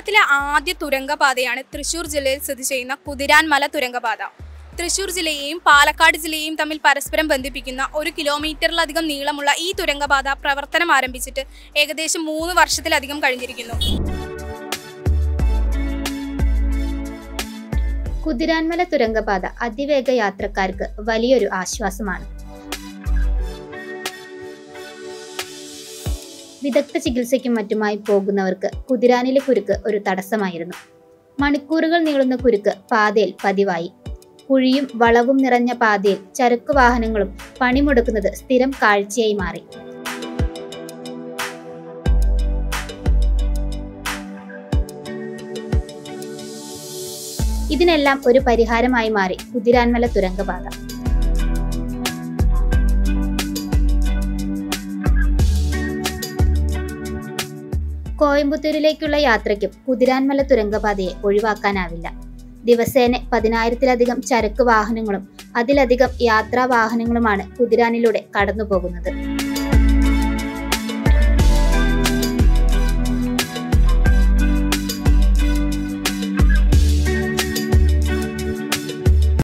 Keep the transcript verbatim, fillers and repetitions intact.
കേരളത്തിലെ ആദ്യ തുരങ്കപാതയാണ് തൃശൂർ ജില്ലയിൽ സ്ഥിതി ചെയ്യുന്ന കുതിരാൻമല തുരങ്കപാത. തൃശൂർ ജില്ലയെയും പാലക്കാട് ജില്ലയെയും തമ്മിൽ പരസ്പരം ബന്ധിപ്പിക്കുന്ന ഒരു കിലോമീറ്ററിലധികം നീളമുള്ള ഈ തുരങ്കപാത പ്രവർത്തനം ആരംഭിച്ചിട്ട് ഏകദേശം മൂന്ന് വർഷത്തിലധികം കഴിഞ്ഞിരിക്കുന്നു. കുതിരാൻമല തുരങ്കപാത അതിവേഗ യാത്രക്കാർക്ക് വലിയൊരു ആശ്വാസമാണ്. വിദഗ്ധ ചികിത്സയ്ക്കും മറ്റുമായി പോകുന്നവർക്ക് കുതിരാനിലെ കുരുക്ക് ഒരു തടസ്സമായിരുന്നു. മണിക്കൂറുകൾ നീളുന്ന കുരുക്ക് പാതയിൽ പതിവായി. കുഴിയും വളവും നിറഞ്ഞ പാതയിൽ ചരക്കു വാഹനങ്ങളും പണിമുടക്കുന്നത് സ്ഥിരം കാഴ്ചയായി മാറി. ഇതിനെല്ലാം ഒരു പരിഹാരമായി മാറി കുതിരാൻമല തുരങ്കപാത. കോയമ്പത്തൂരിലേക്കുള്ള യാത്രയ്ക്കും കുതിരാൻമല തുരങ്കപാതയെ ഒഴിവാക്കാനാവില്ല. ദിവസേന പതിനായിരത്തിലധികം ചരക്ക് വാഹനങ്ങളും അതിലധികം യാത്രാ വാഹനങ്ങളുമാണ് കുതിരാനിലൂടെ കടന്നു പോകുന്നത്.